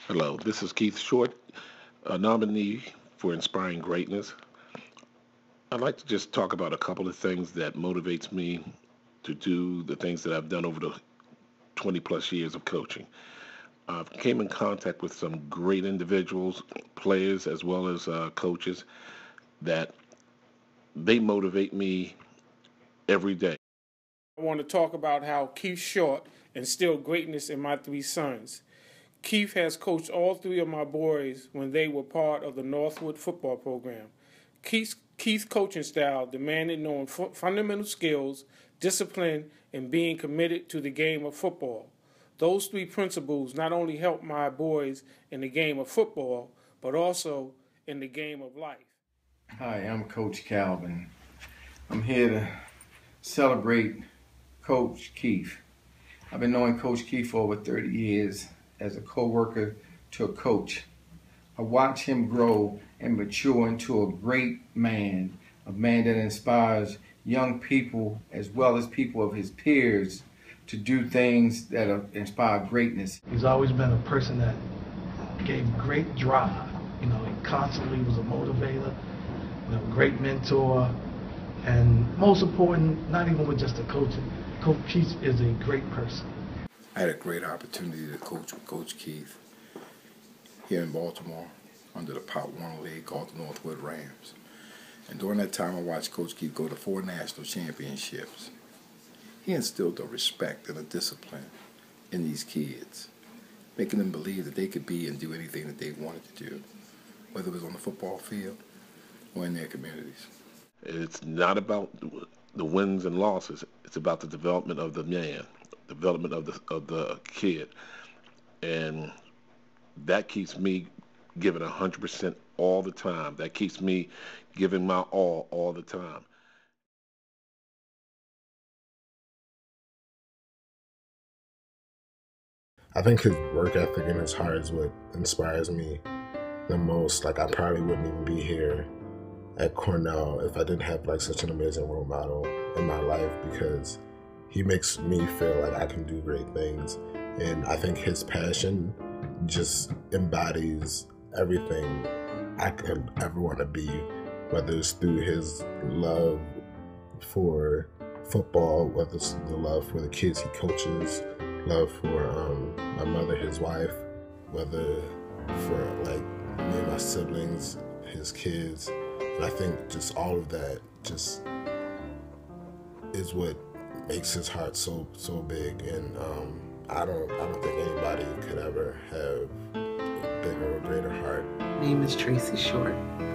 Hello, this is Keith Short, a nominee for Inspiring Greatness. I'd like to just talk about a couple of things that motivates me to do the things that I've done over the 20 plus years of coaching. I've came in contact with some great individuals, players as well as coaches that they motivate me every day. I want to talk about how Keith Short instilled greatness in my three sons. Keith has coached all three of my boys when they were part of the Northwood football program. Keith's coaching style demanded knowing fundamental skills, discipline, and being committed to the game of football. Those three principles not only helped my boys in the game of football, but also in the game of life. Hi, I'm Coach Calvin. I'm here to celebrate Coach Keith. I've been knowing Coach Keith for over 30 years as a co-worker to a coach. I watch him grow and mature into a great man, a man that inspires young people as well as people of his peers to do things that inspire greatness. He's always been a person that gave great drive. He constantly was a motivator, great mentor, and most important, not even with just the coaching, Coach Keith is a great person. I had a great opportunity to coach with Coach Keith here in Baltimore under the Pop Warner League called the Northwood Rams. And during that time, I watched Coach Keith go to 4 national championships. He instilled a respect and a discipline in these kids, making them believe that they could be and do anything that they wanted to do, whether it was on the football field or in their communities. It's not about the wins and losses. It's about the development of the man, development of the kid, and that keeps me giving 100% all the time. That keeps me giving my all the time. I think his work ethic and his heart is what inspires me the most. Like, I probably wouldn't even be here at Cornell if I didn't have such an amazing role model in my life, because he makes me feel like I can do great things. And I think his passion just embodies everything I could ever want to be, whether it's through his love for football, whether it's the love for the kids he coaches, love for my mother, his wife, whether for me and my siblings, his kids. And I think just all of that just is what makes his heart so big. And I don't think anybody could ever have a bigger or greater heart. My name is Tracy Short.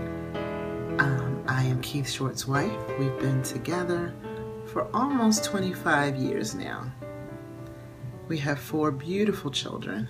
I am Keith Short's wife. We've been together for almost 25 years now. We have 4 beautiful children.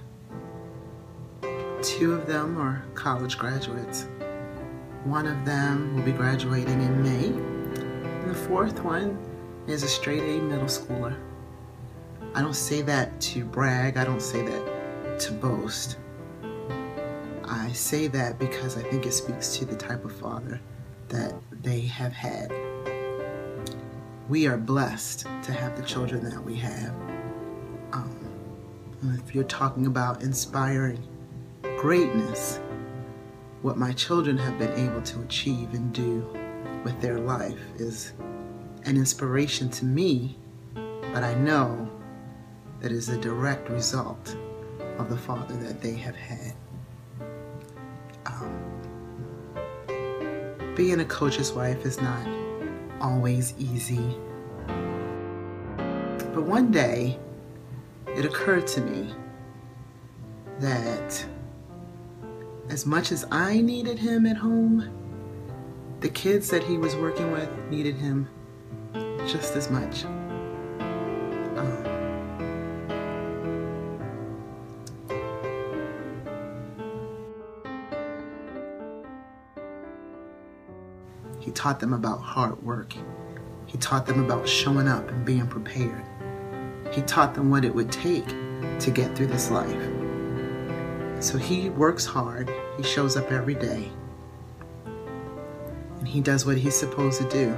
2 of them are college graduates. 1 of them will be graduating in May. And the 4th one is a straight A middle schooler. I don't say that to brag. I don't say that to boast. I say that because I think it speaks to the type of father that they have had. We are blessed to have the children that we have. If you're talking about inspiring greatness, what my children have been able to achieve and do with their life is an inspiration to me, but I know that is a direct result of the father that they have had. Being a coach's wife is not always easy, but one day it occurred to me that as much as I needed him at home, the kids that he was working with needed him just as much. He taught them about hard work. He taught them about showing up and being prepared. He taught them what it would take to get through this life. So he works hard. He shows up every day. And he does what he's supposed to do.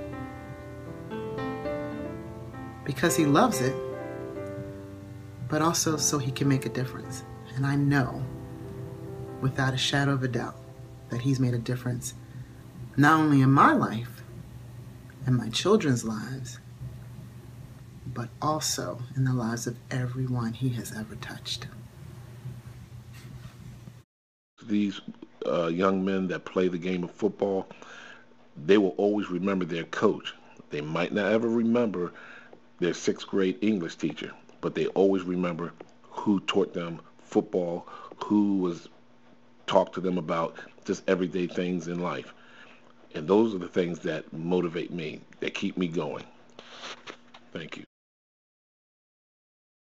Because he loves it, but also so he can make a difference. And I know without a shadow of a doubt that he's made a difference, not only in my life and my children's lives, but also in the lives of everyone he has ever touched. These young men that play the game of football, they will always remember their coach. They might not ever remember their sixth grade English teacher, but they always remember who taught them football, who was talked to them about just everyday things in life. And those are the things that motivate me, that keep me going. Thank you.